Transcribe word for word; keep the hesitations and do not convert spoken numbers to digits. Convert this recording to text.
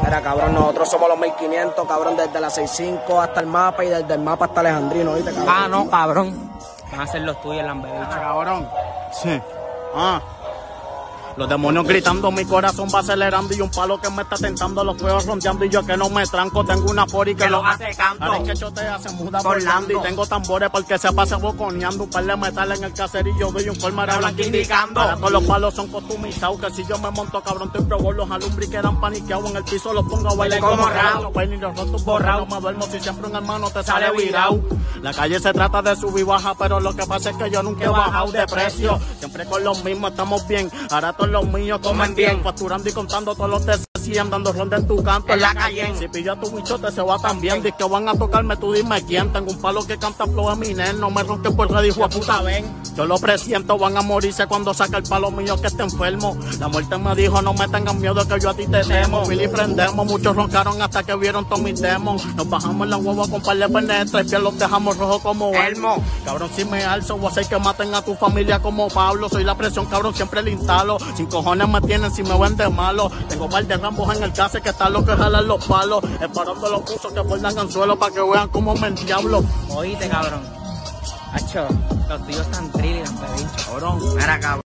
Mira, cabrón, nosotros somos los mil quinientos, cabrón, desde la seis cinco hasta el mapa y desde el mapa hasta Alejandrino, ¿viste, cabrón? Ah, no, cabrón. Van a ser los tuyos, lambebicho. Cabrón. Sí. Ah. Los demonios gritando, mi corazón va acelerando y un palo que me está tentando, los fuegos rondeando y yo que no me tranco, tengo una fori que, que lo hace canto. Ahora es que chotea, se muda por Landy, tengo tambores porque se pasa boconeando, un par de metal en el caserillo, doy un colmar blanco indicando. Ahora todos los palos son customizados, que si yo me monto cabrón, te probó los alumbri quedan paniqueados, en el piso los pongo a bailar como raro, los peines los rotos borrados, me duermo si siempre un hermano te sale virado. La calle se trata de subir y baja, pero lo que pasa es que yo nunca he bajado de precio, siempre con los mismos estamos bien, ahora los míos comen bien, facturando y contando todos los deseos y andando ronda en tu canto en la calle. Si pillo a tu bichote se va también, dice que van a tocarme, tú dime quién. Tengo un palo que canta flow a mi nen, no me ronque por red, hijo de puta, ven. Yo lo presiento, van a morirse cuando saca el palo mío que está enfermo. La muerte me dijo, no me tengan miedo que yo a ti te temo. Billy prendemos, muchos roncaron hasta que vieron todos mis demos. Nos bajamos en la hueva con par de penetras y piel los dejamos rojos como Elmo. Cabrón, si me alzo, voy a hacer que maten a tu familia como Pablo. Soy la presión, cabrón, siempre le instalo. Sin cojones me tienen si me ven de malo. Tengo par de rambos en el case que están los que jalan los palos. Esperando los pusos que bordan anzuelo para que vean cómo me endiablo. Oíste, cabrón. Hacho, los tuyos están trillion, lambebicho. Cabrón. Mira, cabrón.